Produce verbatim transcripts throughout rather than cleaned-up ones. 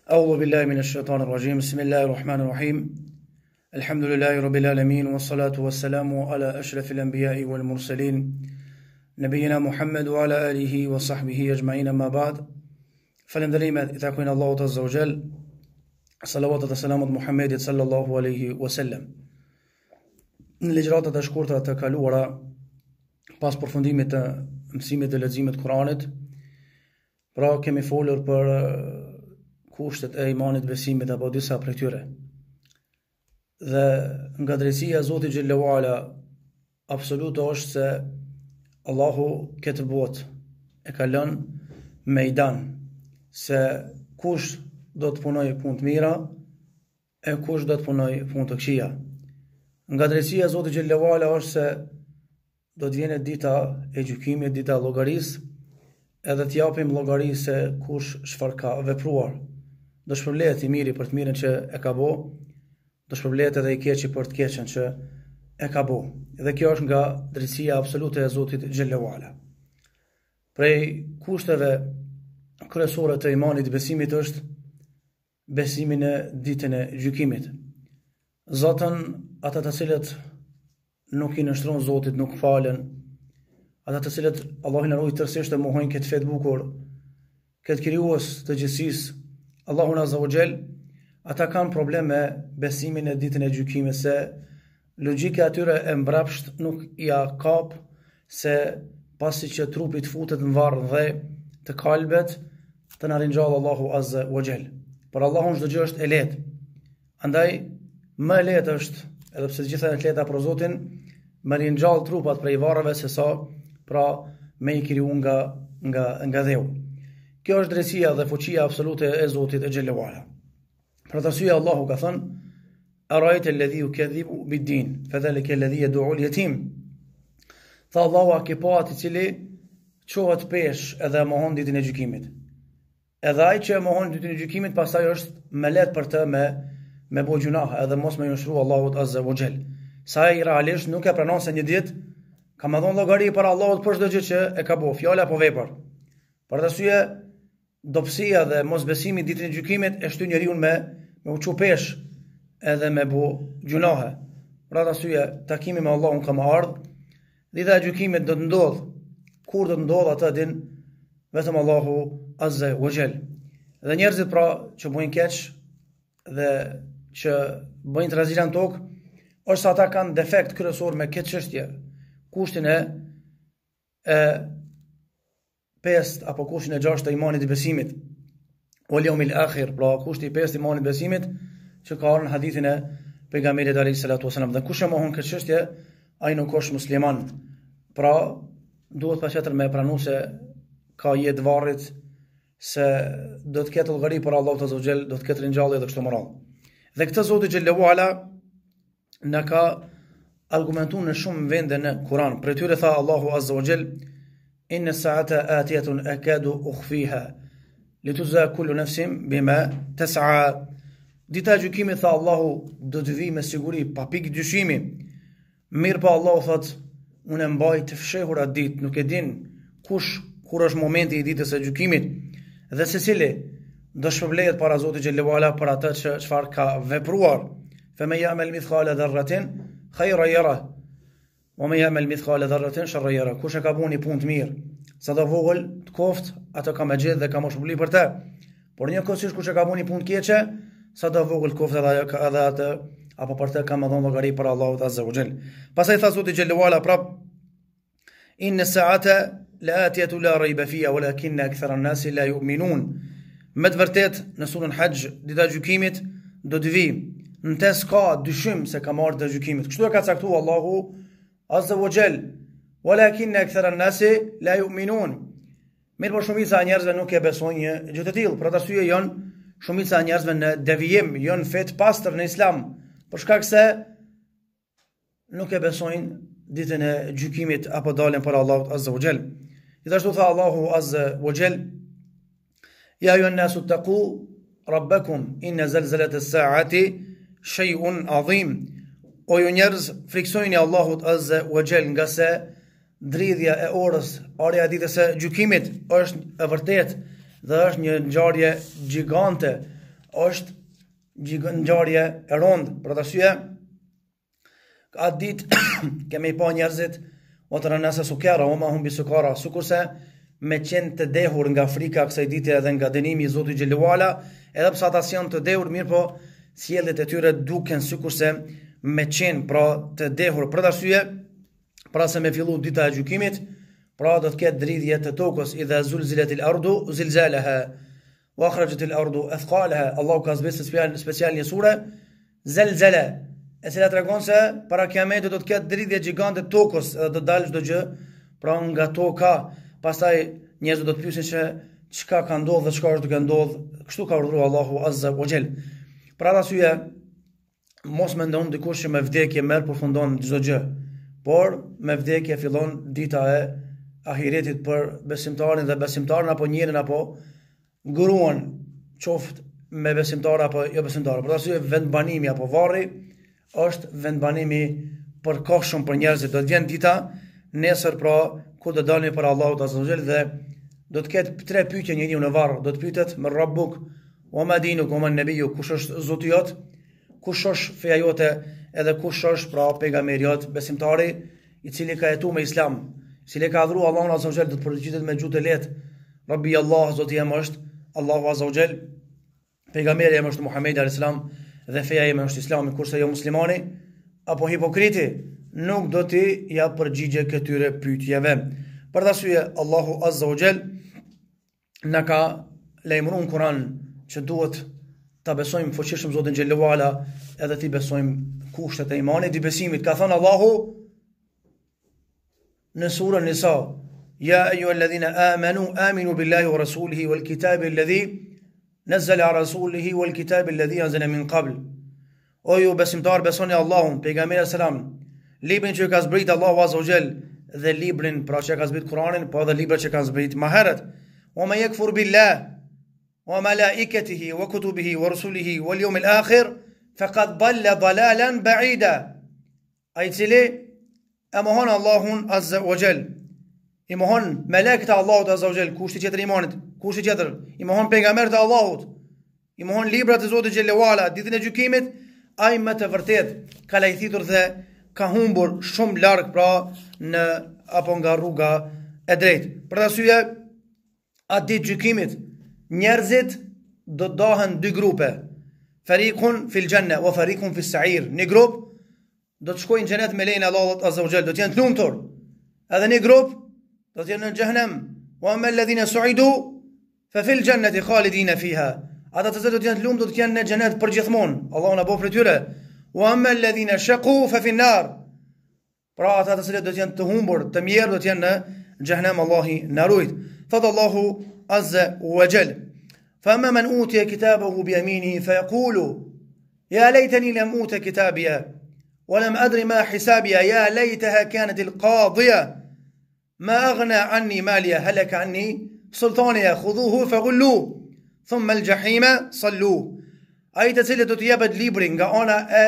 أعوذ بالله من الشيطان الرجيم بسم الله الرحمن الرحيم الحمد لله رب العالمين والصلاة والسلام على أشرف الأنبياء والمرسلين نبينا محمد وعلى آله وصحبه أجمعين ما بعد فلندريم إتاكوين الله عز وجل صلوات والسلام محمد صلى الله عليه وسلم në ligjëratat e shkurtra të kaluara pas përfundimit të mësimit të leximit të Kuranit, pra kemi folur për kushtet e imanit, besimit apo disa prej tyre. Dhe nga drejtësia e Zotit xhallahu ala absolute është se Allahu këtë botë e ka lënë mejdan se kush do të punojë punë të mira e kush do të punojë punë të këqija. Nga drejtësia e Zotit xhallahu ala është se do të vjen dita e gjykimit, dita e llogarisë, edhe të japim llogari se kush çfarë ka vepruar. Do shpërblehet i miri për të mirën që e ka bë, do shpërblehet edhe i keqi për të keqen që e ka bë. Dhe kjo është nga drejtësia absolute e Zotit xhallahu ala. Prej kushteve kryesore të imanit, besimit është besimi në ditën e gjykimit. Zotën, ata të cilët nuk i nështron Zotit, nuk falen, ata të cilët Allahu na ruaj tërësisht e mohojnë këtë fet bukur, këtë krijues të gjithësisë, Allahu azza wa jall, ata kanë probleme me besimin e ditën e gjykimit, se logjika atyre e mbrapsht nuk ja kap se pasi që trupi të futet në varr dhe të kalbet, të na ringjall Allahu azza wa jall. Por Allahu çdo gjë është e lehtë. Andaj më e lehtë është, edhe pse të gjitha janë të lehta për Zotin, më ringjall trupat prej varreve se sa pra me i kriju nga nga nga dheu. Kjo është drejtësia dhe fuqia absolute e Zotit e xhallahu ala. Për të arsye Allahu ka thënë: "Ara'ayta alladhi yukadhibu bid-din, fadhalika alladhi yad'u al-yatim." Tha Allahu, a ke pa atë i cili çohet pesh edhe mohon ditën e gjykimit. Edhe ai që mohon ditën e gjykimit, pastaj është më lehtë për të me me bo gjunah edhe mos me nështru Allahut azza wa jall. Sa ai realisht nuk e pranon se një ditë ka më dhënë llogari para Allahut për çdo gjë që e ka bëu, fjalë apo vepër. Për të arsye dobësia dhe mosbesimi ditën e gjykimit e shtyn njeriu me me u çu pesh edhe me bu gjunahe. Për atë arsye takimi me Allahun ka më ardh, dita e gjykimit do të ndodh. Kur do të ndodh atë din vetëm Allahu azza wa jall. Dhe njerëzit pra që bujnë keq dhe që bëjnë trazilan tokë, është se ata kanë defekt kryesor me këtë çështje, kushtin e e pesë apo kushtin e gjashtë të imanit i besimit. Wal yawmil akhir, pra kushti i pesë i imanit i besimit, që ka ardhur në hadithin e pejgamberit alayhis salatu wasalam. Dhe kush e mohon këtë çështje, ai nuk është musliman. Pra duhet patjetër me pranu se ka jetë varrit, se do të ketë llogari për Allahu azza wa jall, do të ketë ringjallje dhe kështu me radhë. Dhe këtë Zoti xhallahu ala na ka argumentuar në shumë vende në Kur'an. Për tyre tha Allahu azza wa jall: "Inna as-sa'ata atiyatun akadu ukhfiha litujza kullu nafsin bima tas'a." Dita e gjykimit, tha Allahu, do të vi me siguri, pa pikë dyshimi. Mirë pa Allahu thot, unë e mbaj të fshehur atë ditë, nuk e din kush kur është momenti i ditës së gjykimit. Dhe secili do shpërblehet para Zotit xhallahu ala për atë që çfarë ka vepruar. Fa man ya'mal mithqala dharratin khayran yara wa man ya'mal mithqala dharratin sharran yara. Kush e ka bënë punë të mirë, sa do vogël të koft, atë ka më gjetë dhe ka më shpërblim për të. Por njëkohësisht kush e ka bënë punë të keqe, sa do vogël të koft edhe edhe atë apo për të ka më dhënë llogari për Allahut azza wa jall. Pastaj tha Zoti xhallahu ala prap: "Inna as-sa'ata la'atiyatu la rayba fiha walakinna akthara an-nasi la yu'minun." Me të vërtet në surën Hajj, dita e gjykimit do të vi. Në të s'ka dyshim se ka marrë të gjykimit. Kështu e ka caktuar Allahu azza wa jall. Walakinna akthara an-nasi la yu'minun. Mirë, por shumica e njerëzve nuk e besojnë një gjë të tillë. Për atë arsye janë shumica e njerëzve në devijim, janë fe të pastër në Islam, për shkak se nuk e besojnë ditën e gjykimit apo dalën para Allahut azza wa jall. Gjithashtu tha Allahu azza wa jall: "Ya ayyuhan nasu taqu rabbakum inna zalzalata as-sa'ati shay'un 'azim." O ju njerëz, friksojini Allahut azza wa jall, nga se dridhja e orës, orja e ditës së gjykimit është e vërtetë dhe është një ngjarje gjigante. është ngjarje e rëndë. Për atë arsye, atë ditë kemi pa njerëzit o të rënase sukera, o ma humbi sukara, sukurse me qenë të dehur nga frika kësaj dite edhe nga dënimi i Zotit Xhelluala, edhe pse ata janë të dehur, mirë po sjelljet e tyre duken sikurse me qenë pra të dehur. Për atë arsye, pra se me fillu dita e gjykimit, pra do të ketë dridhje të tokës, idha zulzilatil ardu zilzalaha wa akhrajatil ardu athqalaha. Allahu ka zbresë special special një sure Zelzele, e cila tregon se para kiametit do të ketë dridhje gjigante të tokës, edhe do të dalë çdo gjë pra nga toka. Pastaj njerëzit do të pyesin se çka ka ndodhur dhe çka është duke ndodhur. Kështu ka urdhëruar Allahu Azza wa Jall. Për atë arsye, mos mendon dikush që me vdekje merr përfundon çdo gjë, por me vdekje fillon dita e ahiretit për besimtarin dhe besimtarin, apo njërin apo gruan, qoftë me besimtar apo jo besimtar. Për arsye vendbanimi apo varri është vendbanimi për kohshëm për njerëzit. Do të vjen dita nesër pra kur do dalin për Allahut Azza wa Jall dhe do të ketë tre pyetje njeriu në varr. Do të pyetet me Rabbuk, wa ma dinuk, wa man nabiyyu, kush është Zoti jot, kush është feja jote, edhe kush është pra pejgamberi jot. Besimtari i cili ka jetuar me Islam, i cili ka adhuruar Allahun Azza wa Jall, do të përgjigjet me gjuhë të lehtë: Rabbi Allah, Zoti jam është Allahu Azza wa Jall, pejgamberi jam është Muhamedi alayhis salam dhe feja ime është Islami. Kurse jo muslimani apo hipokriti nuk do t'i ja përgjigje këtyre pyetjeve. Për të arsye, Allahu Azza wa Jall na ka lajmëruar në Kur'an që duhet ta besojmë fuqishëm Zotin Xhelluala, edhe ti besojmë kushtet e imanit, i besimit. Ka thënë Allahu në surën Nisa: Ya ayyuhalladhina amanu aminu billahi wa rasulihi wal kitabi alladhi nazzala ala rasulihi wal kitabi alladhi anzala min qabl. O ju besimtar, besoni Allahun, pejgamberin selam, librin që ka zbrit Allahu Azza wa Jall dhe librin pra që ka zbrit Kur'anin, po edhe librat që kanë zbrit më herët. Wa man yakfur billah wa malaikatihi wa kutubihi wa rusulihi wal yawmil akhir faqad dalla dalalan ba'ida. Ai cili e mohon Allahun Azza wa Jall, i mohon melekët e Allahut Azza wa Jall, kushti tjetër i imanit, kushti tjetër, i mohon pejgamberët e Allahut, i mohon librat e Zotit Xhelluala, ditën e gjykimit, ai më të vërtet ka lajthitur dhe ka humbur shumë larg pra në apo nga rruga e drejtë. Për të arsye, atë ditë gjykimit njerëzit do të dahen dy grupe: farikun fil janna wa farikun fis sa'ir. Një grup do të shkojnë në xhenet me lejen e Allahut Azza wa Jall, do të jenë të lumtur. Edhe një grup do të jenë në xhenem. Wa amma alladhina su'idu fa fil jannati khalidina fiha. Ata të cilët do të jenë të lumtur do të jenë në xhenet përgjithmonë. Allahu na bëf për tyre. Wa amma alladhina shaqu fa fi an-nar. Pra ata të cilët do të jenë të humbur, të mirë, do të jenë në xhenem. Allahu na ruaj. Thot Allahu Azza wa Jall: fa amma man utiya kitabahu bi yaminihi fa yaqulu ya laytani lam uta kitabiya wa lam adri ma hisabiya ya laytaha kanat al-qadiya ma aghna anni maliya halaka anni sultaniya khudhuhu faghullu thumma al-jahima sallu. Ai të cilët do të jepet libri nga ana e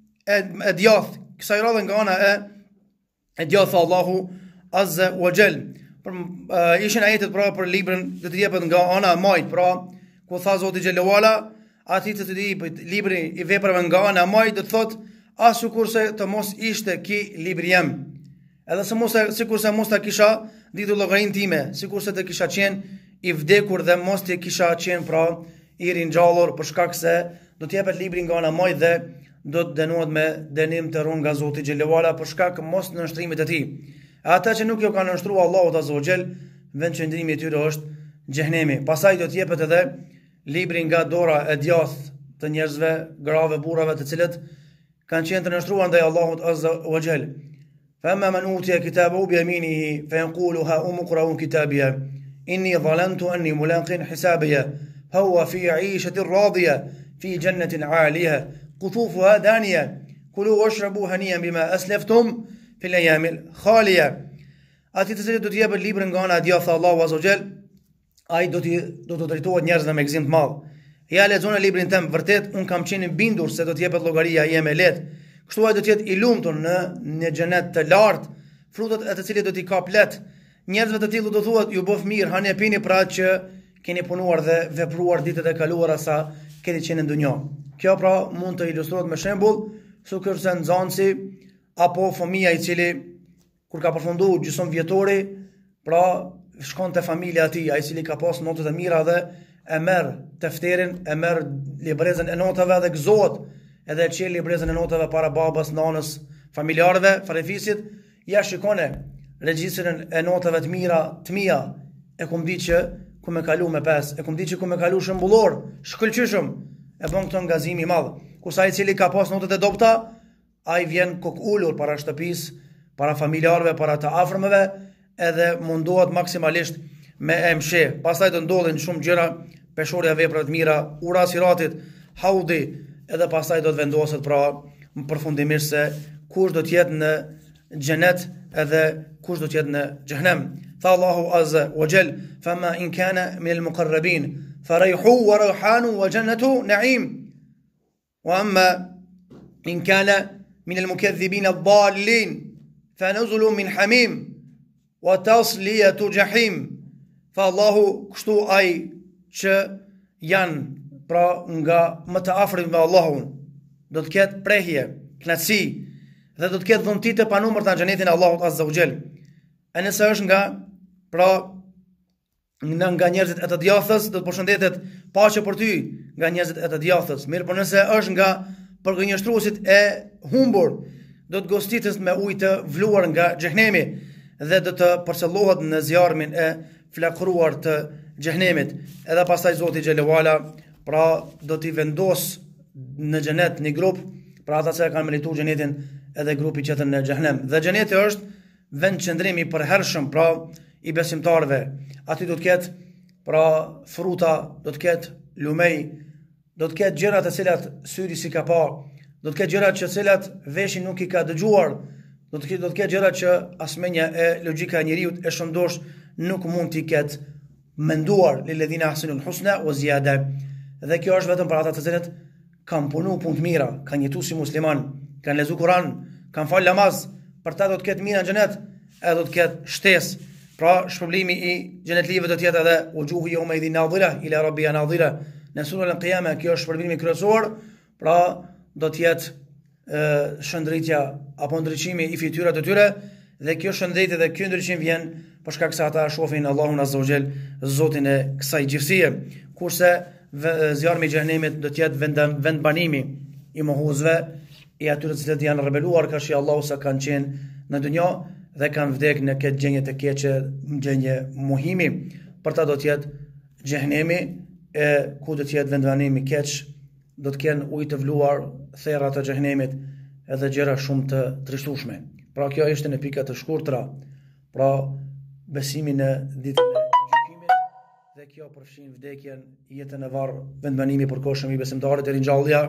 e djathtë, kësaj radhe nga ana e e djathtë Allahu Azza wa Jall. Për uh, ishin ajetet pra për librin do të jepet nga ana e majt, pra ku tha Zoti Xhelluala, aty të të jepet libri i veprave nga ana e majt, do të thotë as sikurse të mos ishte ki libri jam. Edhe se mos sikurse mos ta kisha ditur llogarinë time, sikurse të kisha qenë i vdekur dhe mos të kisha qenë pra i ringjallur, për shkak se do të jepet libri nga ana e majt dhe do të dënohet me dënim të rënd nga Zoti Xhelluala për shkak mos nënshtrimit të tij. Ata që nuk jo kanë nështruar Allahut Azza wa Jall, vend qëndrimi i tyre është xhehenemi. Pastaj do të jepet edhe libri nga dora e djathtë të njerëzve, grave, burrave, të cilët kanë qenë të nështruar ndaj Allahut Azza wa Jall. Fa amma man utiya kitabahu bi yaminihi fa yanqulu ha umqra'u kitabiya inni dhalantu anni mulaqin hisabiya huwa fi 'ishatin radiya fi jannatin 'aliya qutufuha daniya kulu washrabu haniyan bima aslaftum fil ayamil khaliya. Ati të cilët do të jepet librin nga ana e djathtë Allahu Azza wa Jall, ai do të do të drejtohet njerëzve me gëzim të madh. Ja lexoni librin tëm, vërtet un kam qenë bindur se do të jepet llogaria jeme lehtë. Kështu ai do të jetë i lumtur në në xhenet të lartë, frutat e të cilit do t'i ka plet. Njerëzve të tillë do thuhet ju bëf mirë, hani e pini për atë që keni punuar dhe vepruar ditët e kaluara sa keni qenë në dunjë. Kjo pra mund të ilustrohet me shembull, sikurse nxënësi apo fëmia i cili kur ka përfunduar gjysmë vjetori, pra shkon te familja e tij, ai i cili ka pas notat e mira dhe e merr tefterin, e merr librezën e notave dhe gëzohet, edhe e çel librezën e notave para babas, nanës, familjarëve, farefisit, ja shikone regjistrin e notave të mira, të mia, e kum ditë që ku me kalu me pes, e kum ditë që ku me kalu shëmbullor, shkëlqyshëm, e bën këtë ngazim i madh. Kurse ai i cili ka pas notat e dobta, ai vjen kok ulur para shtëpisë, para familjarëve, para të afërmëve, edhe mundohet maksimalisht me e mshe. Pastaj të ndodhin shumë gjëra, peshorja vepra të mira, ura siratit, haudi, edhe pastaj do të vendoset pra përfundimisht se kush do të jetë në xhenet edhe kush do të jetë në xhenem. Tha Allahu azza wa jall, fama in kana min al-muqarrabin farayhu wa rayhanu wa jannatu na'im. Wa amma in kana min al-mukaththibin ad-dallin fanuzulu min hamim wa tasliyatu jahim. Tha Allahu, kështu ai që janë pra nga më të afërt me Allahun, do të ketë prehje, knatësi, dhe do të ketë dhuntit e panumër të në xhenetin e Allahut azza wa jall. E nëse është nga pra nga, nga njerëzit e të djathës, do të përshëndetet paqe për ty nga njerëzit e të djathës. Mirë, por nëse është nga përgënjeshtruesit e humbur, do të gostitet me ujë të vluar nga xhehenemi dhe do të përcellohet në zjarmin e flakruar të xhehenemit. Edhe pastaj Zoti xhelalu ala pra do t'i vendos në xhenet një grup, pra ata që kanë merituar xhenetin, edhe grupi tjetër në xhehenem. Dhe xheneti është vend qëndrimi i përhershëm pra i besimtarëve. Aty do të ketë pra fruta, do të ketë lumej, do të ketë gjëra të cilat syri si ka pa, do të ketë gjëra që cilat veshi nuk i ka dëgjuar, do të ketë do të ketë gjëra që asmenja e logjika e njeriu e shëndosh nuk mund t'i ketë menduar lilladhina ahsinul husna wa ziyada. Dhe kjo është vetëm për ata të cilët kanë punu punë të mira, kanë jetuar si musliman, kanë lezu Kur'an, kanë fal namaz, për ta do të ketë mira në xhenet, edhe do të ketë shtesë. Pra shpërblimi i xhenetlive do të jetë edhe wujuhu yawma idhin nadhira ila rabbiha nadhira. Në surën Al-Qiyamah kjo është shpërblimi kryesor, pra do të jetë shëndritja apo ndriçimi i fytyrave të tyre, dhe kjo shëndetje dhe ky ndriçim vjen për shkak se ata shohin Allahun azza wa jall, Zotin e kësaj gjithësie. Kurse zjarmi i xhehenemit do të jetë vend vendbanimi i mohuesve, i atyre të cilët janë rebeluar ka shi Allahu sa kanë qenë në dunjë dhe kanë vdekur në këtë gjendje të keqe, gjendje mohimi. Për ta do të jetë xhehenemi, e ku do të jetë vendbanimi i keq, do të kenë ujë të vluar, therrat e xhehenemit, edhe gjëra shumë të trishtueshme. Pra kjo ishte në pika të shkurtra, pra besimi në ditën e gjykimit, dhe kjo përfshin vdekjen, jetën e varr, vendbanimi i përkohshëm i besimtarit e ringjallja,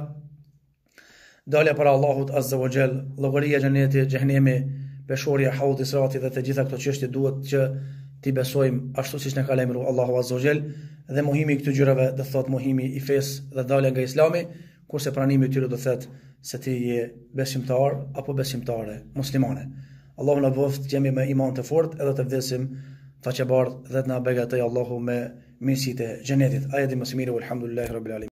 dalja para Allahut azza wa jall, llogaria e xhenetit, xhehenemi, peshorja, haudi, sirati dhe të gjitha këto çështje duhet që ti besojmë ashtu siç na ka lajmëruar Allahu azza wa jall, dhe mohimi i këtyre gjërave do thot mohimi i fesë dhe dalja nga Islami, kurse pranimi i tyre do thotë se ti je besimtar apo besimtare muslimane. Allahu na bëft jemi me iman të fortë edhe të vdesim faqebardh dhe të na begatoj Allahu me mirësitë e xhenetit. Ajeti më së miri, alhamdulillahi rabbil alamin.